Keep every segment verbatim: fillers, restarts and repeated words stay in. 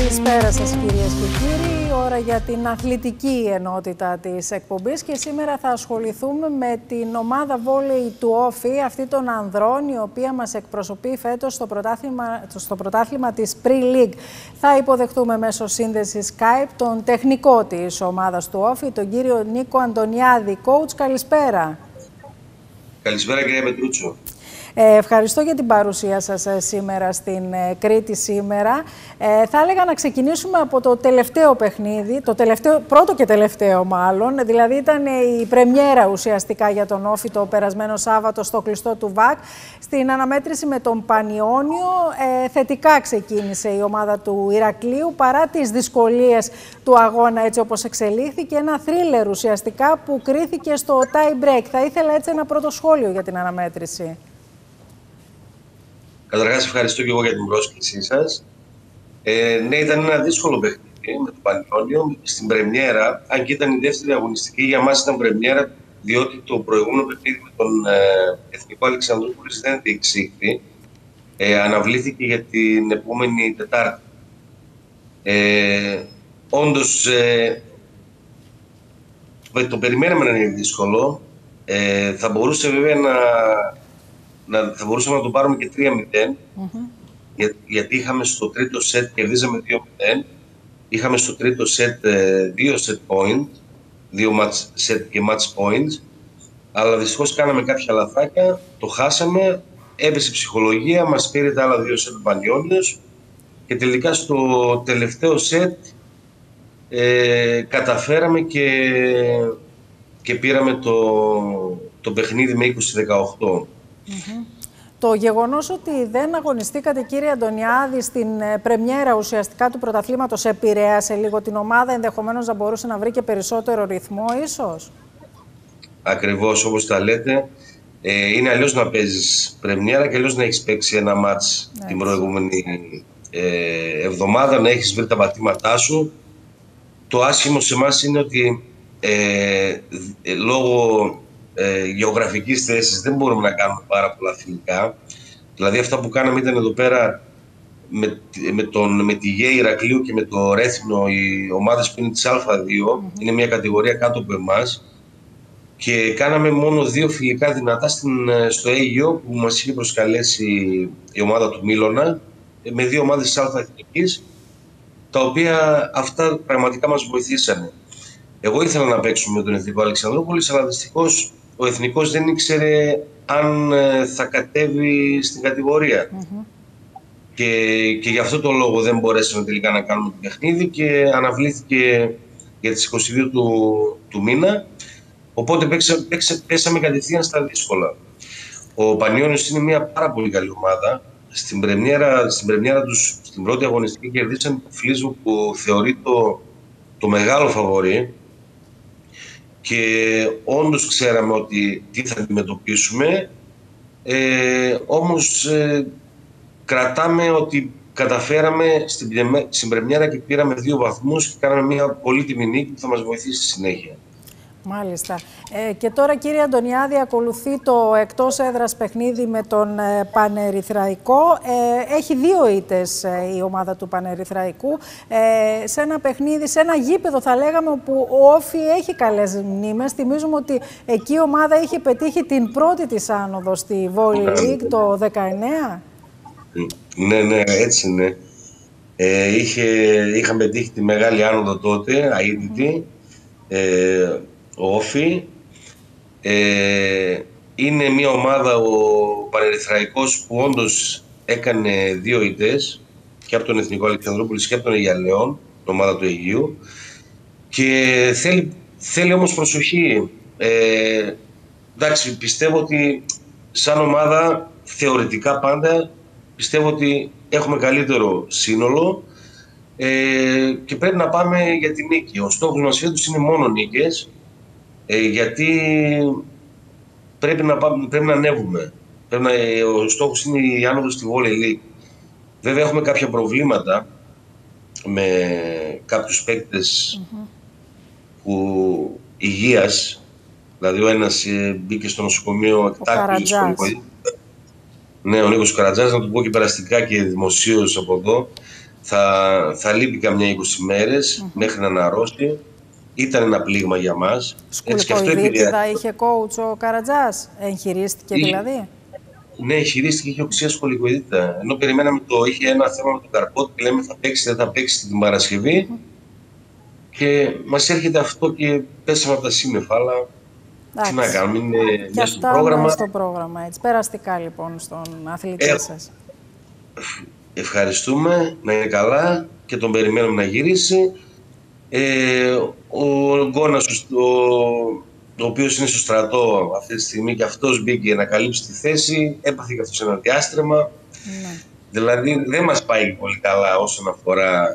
Καλησπέρα σας κυρίες και κύριοι, ώρα για την αθλητική ενότητα της εκπομπής και σήμερα θα ασχοληθούμε με την ομάδα βόλεϊ του Όφη, αυτή των ανδρών, η οποία μας εκπροσωπεί φέτος στο πρωτάθλημα, στο πρωτάθλημα της Pre-League. Θα υποδεχτούμε μέσω σύνδεση Skype τον τεχνικό της ομάδας του Όφη, τον κύριο Νίκο Αντωνιάδη. Coach, καλησπέρα. Καλησπέρα κυρία Πετρούτσο. Ε, ευχαριστώ για την παρουσία σας ε, σήμερα στην ε, Κρήτη σήμερα. Ε, θα έλεγα να ξεκινήσουμε από το τελευταίο παιχνίδι, το τελευταίο, πρώτο και τελευταίο μάλλον, δηλαδή ήταν η πρεμιέρα ουσιαστικά για τον Όφη το περασμένο Σάββατο στο κλειστό του ΒΑΚ. Στην αναμέτρηση με τον Πανιόνιο ε, θετικά ξεκίνησε η ομάδα του Ηρακλείου παρά τις δυσκολίες του αγώνα έτσι όπως εξελίχθηκε, ένα θρίλερ ουσιαστικά που κρίθηκε στο tie break. Θα ήθελα έτσι ένα πρώτο σχόλιο για την αναμέτρηση. Καταρχάς, ευχαριστώ και εγώ για την πρόσκλησή σας. Ε, ναι, ήταν ένα δύσκολο παιχνίδι με το Πανιόνιο στην πρεμιέρα. Αν και ήταν η δεύτερη αγωνιστική, για μας ήταν πρεμιέρα, διότι το προηγούμενο παιχνίδι με τον ε, Εθνικό Αλεξανδρούπολης δεν διεξήχθη. Ε, αναβλήθηκε για την επόμενη Τετάρτη. Ε, όντως, ε, το περιμέναμε να είναι δύσκολο. Ε, θα μπορούσε βέβαια να. Να, θα μπορούσαμε να το πάρουμε και τρία μηδέν, mm-hmm. για, γιατί είχαμε στο τρίτο σετ, κερδίζαμε δύο μηδέν, είχαμε στο τρίτο σετ δύο set point, δύο match set και match points, αλλά δυστυχώς κάναμε κάποια λαθάκια, το χάσαμε, έπεσε η ψυχολογία, μας πήρε τα άλλα δύο σετ του Πανιόνιος και τελικά στο τελευταίο σετ ε, καταφέραμε και, και πήραμε το, το παιχνίδι με είκοσι δεκαοκτώ. Mm-hmm. Το γεγονός ότι δεν αγωνιστήκατε, κύριε Αντωνιάδη, στην πρεμιέρα ουσιαστικά του πρωταθλήματος επηρέασε λίγο την ομάδα, ενδεχομένως να μπορούσε να βρει και περισσότερο ρυθμό ίσως? Ακριβώς όπως τα λέτε. Ε, είναι αλλιώς να παίζεις πρεμιέρα και αλλιώς να έχεις παίξει ένα μάτς την προηγούμενη ε, εβδομάδα, να έχεις βρει τα πατήματά σου. Το άσχημο σε εμάς είναι ότι ε, ε, λόγω Ε, γεωγραφικής θέσης δεν μπορούμε να κάνουμε πάρα πολλά φιλικά. Δηλαδή αυτά που κάναμε ήταν εδώ πέρα με, με, τον, με τη ΓΕ Ηρακλείου και με το Ρέθινο, οι ομάδες που είναι της Α2, mm-hmm. είναι μια κατηγορία κάτω από εμάς, και κάναμε μόνο δύο φιλικά δυνατά στην, στο Αίγυο που μας είχε προσκαλέσει η ομάδα του Μίλωνα, με δύο ομάδες της Α-Εθνικής, τα οποία αυτά πραγματικά μας βοηθήσανε. Εγώ ήθελα να παίξουμε με τον Εθνικό Αλεξανδρούπολης, αλλά δυστυχώς ο Εθνικός δεν ήξερε αν ε, θα κατέβει στην κατηγορία. Mm-hmm. Και, και γι' αυτό το λόγο δεν μπορέσαμε τελικά να κάνουμε το παιχνίδι και αναβλήθηκε για τις είκοσι δύο του, του μήνα. Οπότε παίξα, παίξα, πέσαμε κατευθείαν στα δύσκολα. Ο Πανιόνιος είναι μια πάρα πολύ καλή ομάδα. Στην πρεμιέρα, στην πρεμιέρα τους, στην πρώτη αγωνιστική, κερδίσαν το Φλίσβο που θεωρεί το, το μεγάλο φαβορί. Και όντως ξέραμε ότι τι θα αντιμετωπίσουμε, ε, όμως ε, κρατάμε ότι καταφέραμε στην, στην πρεμιέρα και πήραμε δύο βαθμούς και κάναμε μια πολύτιμη νίκη που θα μας βοηθήσει στη συνέχεια. Μάλιστα. Ε, και τώρα, κύριε Αντωνιάδη, ακολουθεί το εκτός έδρας παιχνίδι με τον ε, Πανερυθραϊκό. Ε, έχει δύο ήττες ε, η ομάδα του Πανερυθραϊκού. Ε, σε ένα παιχνίδι, σε ένα γήπεδο θα λέγαμε, όπου ο Όφη έχει καλές μνήμες. Θυμίζουμε ότι εκεί η ομάδα είχε πετύχει την πρώτη της άνοδο στη Volley League το δεκαεννέα. Ναι, ναι, έτσι είναι. Ε, είχε, είχαμε πετύχει τη μεγάλη άνοδο τότε, αίτητη. Mm. Ε, ο Όφη ε, είναι μια ομάδα, ο Πανερυθραϊκός, που όντως έκανε δύο ήττες και από τον Εθνικό Αλεξανδρούπολης και από τον Αιγιαλεόν, την ομάδα του Αιγείου, και θέλει, θέλει όμως προσοχή. Ε, εντάξει, πιστεύω ότι σαν ομάδα θεωρητικά πάντα πιστεύω ότι έχουμε καλύτερο σύνολο ε, και πρέπει να πάμε για τη νίκη. Ο στόχος μας φέτος είναι μόνο νίκες. Ε, γιατί πρέπει να, πάμε, πρέπει να ανέβουμε. Πρέπει να, ο στόχος είναι η άνοδος στη Volley League. Βέβαια έχουμε κάποια προβλήματα με κάποιους παίκτες mm-hmm. που υγείας, δηλαδή ο ένας ε, μπήκε στο νοσοκομείο εκτάκτου. Ναι, ο Νίκος Καρατζάς, να του πω και περαστικά και δημοσίως από εδώ. θα, θα λείπει καμιά είκοσι μέρες mm-hmm. μέχρι να αναρρώσει. Ήταν ένα πλήγμα για μας. Σκουλικοειδίτιδα είχε coach ο Καρατζάς, εγχειρίστηκε είχε, δηλαδή. Ναι, εγχειρίστηκε, είχε οξία σκολικοειδίτιδα. Ενώ περιμέναμε το, είχε ένα θέμα με τον καρπότη και λέμε θα παίξει, δεν θα παίξει την Παρασκευή. Mm-hmm. Και μας έρχεται αυτό και πέσαμε από τα σύννεφα, αλλά τι να κάνουμε, είναι μέσα στο πρόγραμμα. στο πρόγραμμα, έτσι. Περαστικά λοιπόν στον αθλητή ε, σας. Ευχαριστούμε, να είναι καλά και τον περιμένουμε να γυρίσει. Ε, ο Γκόνας, ο, ο οποίος είναι στο στρατό αυτή τη στιγμή και αυτός μπήκε να καλύψει τη θέση, έπαθε και αυτός ένα διάστρεμα. Ναι. Δηλαδή δεν μας πάει πολύ καλά όσον αφορά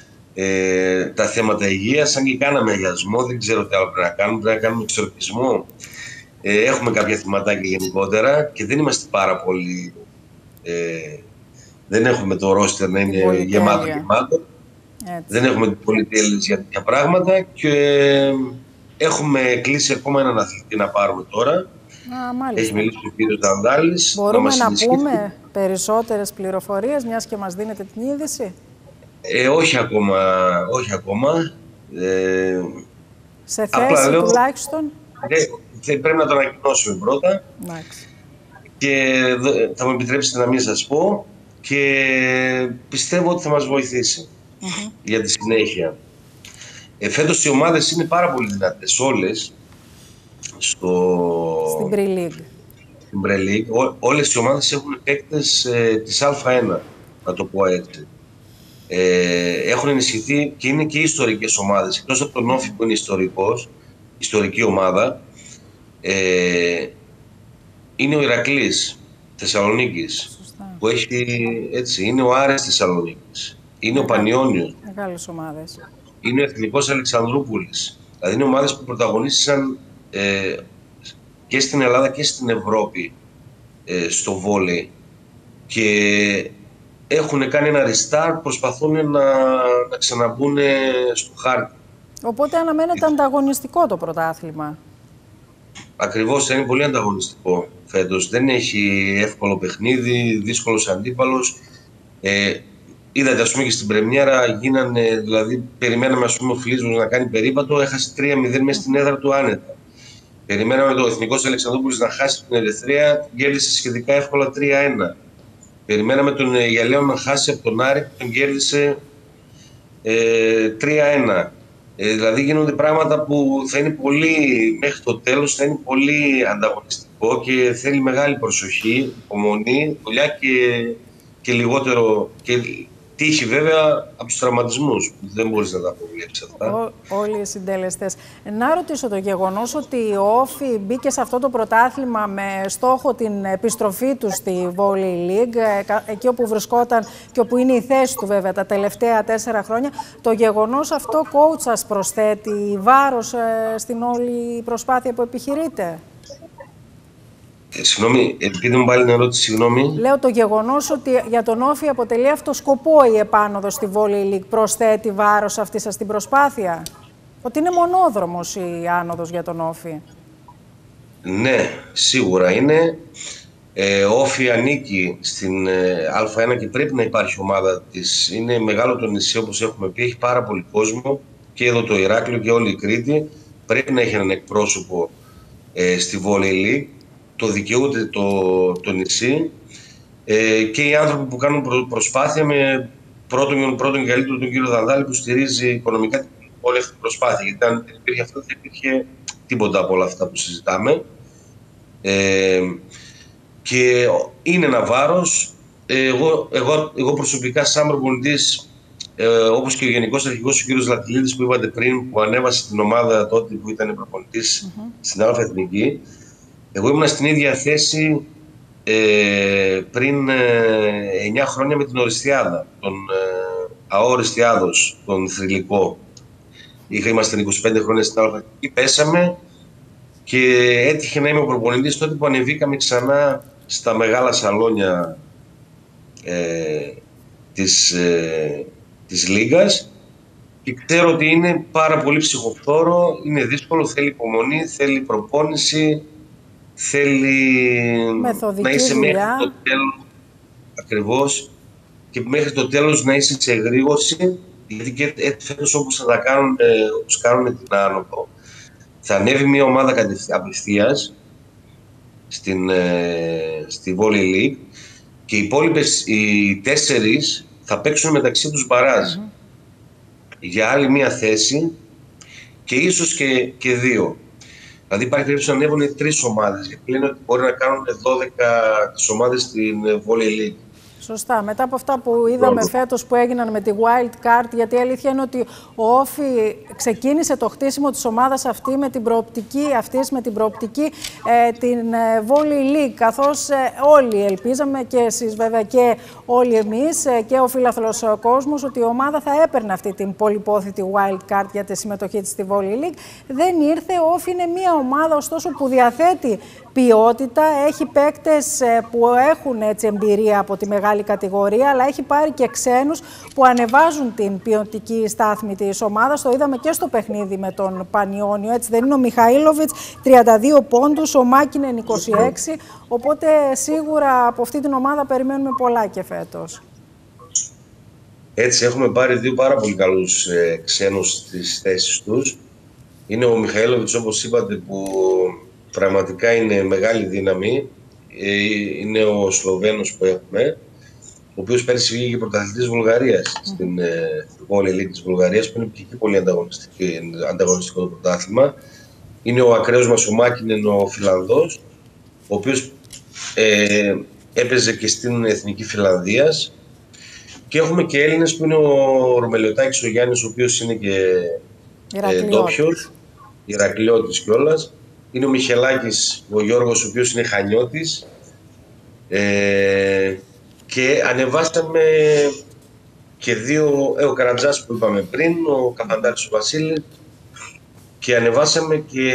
ε, τα θέματα υγείας, αν και κάναμε αγιασμό, δεν ξέρω τι άλλο πρέπει να κάνουμε, πρέπει να κάνουμε εξορκισμό. Ε, έχουμε κάποια θυματάκια γενικότερα και δεν είμαστε πάρα πολύ, ε, δεν έχουμε το ρόστερ να είναι γεμάτο γεμάτο. Έτσι. Δεν έχουμε πολυτέλειες για τέτοια πράγματα και έχουμε κλείσει ακόμα έναν αθλητή να πάρουμε τώρα. Α, έχει μιλήσει ο κύριος Δανδάλης. Μπορούμε να, να πούμε περισσότερες πληροφορίες, μιας και μας δίνετε την είδηση. Ε, όχι ακόμα, όχι ακόμα. Ε, Σε θέση λέω, τουλάχιστον. Ε, πρέπει να το ανακοινώσουμε πρώτα. Άξι. Και θα μου επιτρέψετε να μην σας πω και πιστεύω ότι θα μας βοηθήσει mm-hmm. για τη συνέχεια. Ε, φέτος οι ομάδες είναι πάρα πολύ δυνατές όλες. Στο... Στην Pre League. Στην Pre League. Ό, όλες οι ομάδες έχουν παίκτες ε, της Α1, να το πω έτσι. Ε, έχουν ενισχυθεί και είναι και ιστορικές ομάδες. Εκτός από τον Όφη που είναι ιστορικός, ιστορική ομάδα, ε, είναι ο Ηρακλής Θεσσαλονίκης. Σωστά. Που έχει, έτσι, είναι ο Άρης Θεσσαλονίκης. Είναι Μεγάλη, ο Πανιόνιος. Μεγάλες ομάδες. Είναι ο Εθνικός Αλεξανδρούπολης. Δηλαδή είναι ομάδες που πρωταγωνίστησαν ε, και στην Ελλάδα και στην Ευρώπη ε, στο βόλεϊ. Και έχουν κάνει ένα restart, προσπαθούν να, να ξαναμπούν στο χάρτη. Οπότε αναμένεται ανταγωνιστικό το πρωτάθλημα. Ακριβώς, είναι πολύ ανταγωνιστικό φέτος. Δεν έχει εύκολο παιχνίδι, δύσκολος αντίπαλος. Ε, είδατε, ας πούμε, και στην πρεμιέρα γίνανε, δηλαδή περιμέναμε, ας πούμε, ο Φιλίσμος να κάνει περίπατο, έχασε τρία μηδέν μέσα στην έδρα του άνετα. Περιμέναμε το Εθνικός Αλεξανδρούπολης να χάσει την Ερυθρέα, κέρδισε σχετικά εύκολα τρία ένα. Περιμέναμε τον Γιαλέο να χάσει από τον Άρη, τον κέρδισε ε, τρία ένα. Ε, δηλαδή γίνονται πράγματα που θα είναι πολύ, μέχρι το τέλος, θα είναι πολύ ανταγωνιστικό και θέλει μεγάλη προσοχή, υπομονή, δουλειά και, και λιγότερο, και τύχη βέβαια από τους τραυματισμούς, που δεν μπορείς να τα αποβλέψεις αυτά. Ό, όλοι οι συντελεστές. Να ρωτήσω το γεγονός ότι ο Όφη μπήκε σε αυτό το πρωτάθλημα με στόχο την επιστροφή του στη Volley League, εκεί όπου βρισκόταν και όπου είναι η θέση του βέβαια τα τελευταία τέσσερα χρόνια. Το γεγονός αυτό, coach, σας προσθέτει βάρος ε, στην όλη προσπάθεια που επιχειρείτε? Ε, συγγνώμη, επειδή μου πάλι την ερώτηση, συγγνώμη. Λέω το γεγονός ότι για τον Όφη αποτελεί αυτό σκοπό η επάνωδο στη Volley League, προσθέτει βάρος αυτή σας την προσπάθεια? Ότι είναι μονόδρομος η άνοδος για τον Όφη. Ναι, σίγουρα είναι. Ε, ο Όφη ανήκει στην ε, Α1 και πρέπει να υπάρχει ομάδα της. Είναι μεγάλο το νησί, όπως έχουμε πει, έχει πάρα πολύ κόσμο και εδώ το Ηράκλειο και όλη η Κρήτη. Πρέπει να έχει έναν εκπρόσωπο ε, στη Volley League. Το δικαιούται το, το νησί ε, και οι άνθρωποι που κάνουν προ, προσπάθεια με πρώτον, πρώτον και καλύτερο τον κύριο Δανδάλη που στηρίζει οικονομικά όλη αυτή την προσπάθεια. Γιατί αν δεν υπήρχε αυτό, δεν υπήρχε τίποτα από όλα αυτά που συζητάμε. Ε, και είναι ένα βάρος. Ε, εγώ, εγώ, εγώ προσωπικά σαν προπονητής, ε, όπως και ο Γενικός Αρχηγός ο κύριος Λατιλίδης που είπατε πριν, που ανέβασε την ομάδα τότε που ήταν προπονητής mm-hmm. στην Α' Εθνική, εγώ ήμουν στην ίδια θέση ε, πριν ε, εννιά χρόνια με την Οριστιάδα, τον ε, Αόριστιάδος, τον θρυλικό. Είχα, ήμασταν είκοσι πέντε χρόνια στην Α' Εθνική, πέσαμε και έτυχε να είμαι ο προπονητής τότε που ανεβήκαμε ξανά στα μεγάλα σαλόνια ε, της, ε, της Λίγκας και ξέρω ότι είναι πάρα πολύ ψυχοφθόρο, είναι δύσκολο, θέλει υπομονή, θέλει προπόνηση, θέλει μεθοδική να είσαι δουλειά. μέχρι το τέλος ακριβώς και μέχρι το τέλος να είσαι σε εγρήγορση, γιατί και φέτος όπως θα τα κάνουν, όπως κάνουν την άνοδο, θα ανέβει μια ομάδα απευθείας στην, στη Volley League και οι υπόλοιπες, οι τέσσερις, θα παίξουν μεταξύ τους μπαράζ mm-hmm. για άλλη μια θέση και ίσως και, και δύο. Δηλαδή υπάρχει περίπτωση να ανέβουν τρεις ομάδες, γιατί λένε ότι μπορεί να κάνουν δώδεκα τις ομάδες στην Volley League. Σωστά. Μετά από αυτά που είδαμε Λόμπο. φέτος που έγιναν με τη Wild Card, γιατί η αλήθεια είναι ότι ο Όφι ξεκίνησε το χτίσιμο της ομάδας αυτή με την προοπτική, αυτής, με την προοπτική ε, την ε, Volley League, καθώς ε, όλοι ελπίζαμε και εσείς βέβαια και όλοι εμείς ε, και ο φίλαθλος κόσμος ότι η ομάδα θα έπαιρνε αυτή την πολυπόθητη Wild Card για τη συμμετοχή της στη Volley League. Δεν ήρθε. Ο Όφι είναι μια ομάδα ωστόσο που διαθέτει ποιότητα, έχει παίκτες ε, που έχουν έτσι εμπειρία από τη μεγάλη κατηγορία, αλλά έχει πάρει και ξένους που ανεβάζουν την ποιοτική στάθμη της ομάδας. Το είδαμε και στο παιχνίδι με τον Πανιόνιο, έτσι δεν είναι? Ο Μιχαήλοβιτς τριάντα δύο πόντους, ο Μάκινεν είκοσι έξι, οπότε σίγουρα από αυτή την ομάδα περιμένουμε πολλά και φέτος. Έτσι έχουμε πάρει δύο πάρα πολύ καλούς ε, ξένους στις θέσεις τους. Είναι ο Μιχαήλοβιτς, όπως είπατε, που πραγματικά είναι μεγάλη δύναμη. Ε, είναι ο Σλοβαίνος που έχουμε, ο οποίος πέρυσι βγήκε πρωταθλητής Βουλγαρίας mm. στην ε, Volley League της Βουλγαρίας, που είναι και εκεί πολύ ανταγωνιστικό το πρωτάθλημα. Είναι ο ακραίος μας ο Μάκινεν, ο Φιλανδός, ο οποίος ε, έπαιζε και στην Εθνική Φιλανδίας. Και έχουμε και Έλληνες που είναι ο Ρωμελιωτάκης ο Γιάννης, ο οποίος είναι και ε, ντόπιος, Ηρακλειώτης κιόλας. Είναι ο Μιχελάκης ο Γιώργος, ο οποίος είναι Χανιώτης. Ε, και ανεβάσαμε και δύο, ε, ο Καρατζάς που είπαμε πριν, ο Καπαντάρης ο Βασίλης, και ανεβάσαμε και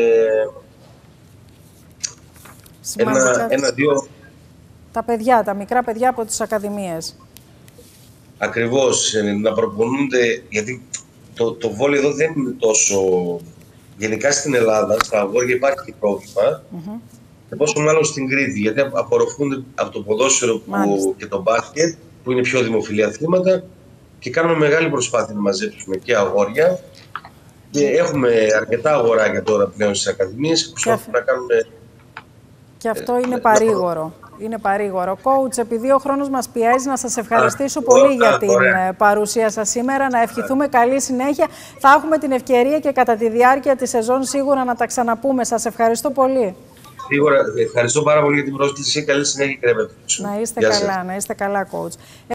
ένα, ένα, δύο... Τα παιδιά, τα μικρά παιδιά από τις ακαδημίες. Ακριβώς, να προπονούνται, γιατί το, το βόλεϊ εδώ δεν είναι τόσο... Γενικά στην Ελλάδα, στα αγόρια υπάρχει πρόβλημα, mm-hmm. και πόσο μάλλον στην Κρήτη, γιατί απορροφούνται από το ποδόσφαιρο που, και το μπάσκετ, που είναι πιο δημοφιλή αθλήματα, και κάνουμε μεγάλη προσπάθεια να μαζέψουμε και αγόρια. Και έχουμε αρκετά αγοράκια τώρα πλέον στις ακαδημίες που προσπαθούμε να κάνουμε... Και αυτό ε, είναι παρήγορο. Είναι παρήγορο. Coach, επειδή ο χρόνος μας πιέζει, να σας ευχαριστήσω α, πολύ α, για α, την ωραία. παρουσία σας σήμερα. Να ευχηθούμε α. καλή συνέχεια. Θα έχουμε την ευκαιρία και κατά τη διάρκεια της σεζόν σίγουρα να τα ξαναπούμε. Σας ευχαριστώ πολύ. Σίγουρα. Ευχαριστώ πάρα πολύ για την πρόσκληση. Καλή συνέχεια, κύριε Πέτρο. Να είστε καλά, να είστε καλά, coach.